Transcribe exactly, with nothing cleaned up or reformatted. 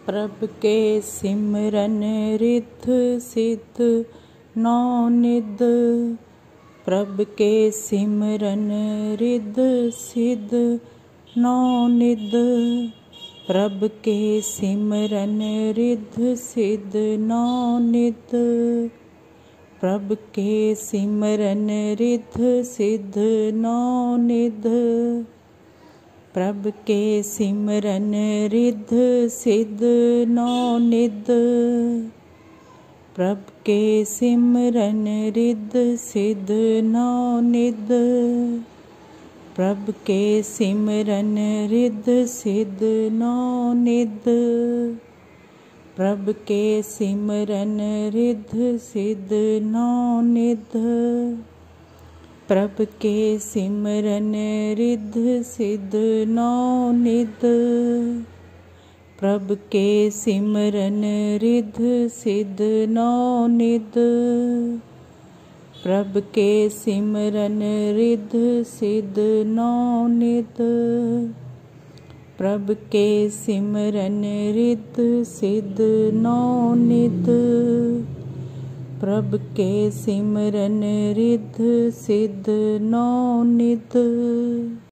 प्रभ के सिमरन रिद्ध सिद्ध नौ निध। प्रभ के सिमरन रिद्ध सिद्ध नौ निध। प्रभ के सिमरन रिद्ध सिद्ध नौ निध। प्रभ के सिमरन रिद्ध सिद्ध नौ निध। प्रभ के सिमरन रिद्ध सिद्ध नौ निध। प्रभ के सिमरन रिद्ध सिद्ध नौ निध। प्रभ के सिमरन रिद्ध सिद्ध नौ निध। प्रभ के सिमरन रिद्ध सिद्ध नौ निध। प्रभ के सिमरन रिद्ध सिद्ध नौ निध। प्रभ के सिमरन रिद्ध सिद्ध नौ निध। प्रभ के सिमरन रिद्ध सिद्ध नौ निध। प्रभ के सिमरन रिद्ध सिद्ध नौ निध। प्रभ के सिमरन रिद्ध सिद्ध नौ निध।